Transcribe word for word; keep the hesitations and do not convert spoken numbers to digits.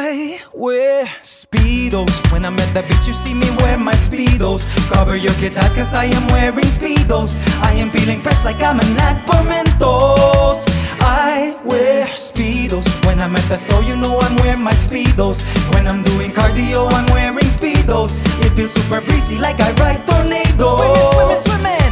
I wear Speedos. When I'm at the beach you see me wear my Speedos. Cover your kids' eyes cause I am wearing Speedos. I am feeling fresh like I'm an for Mentos. I wear Speedos. When I'm at the store you know I'm wearing my Speedos. When I'm doing cardio I'm wearing Speedos. It feels super breezy like I ride tornadoes. Swimming, swimming, swimming.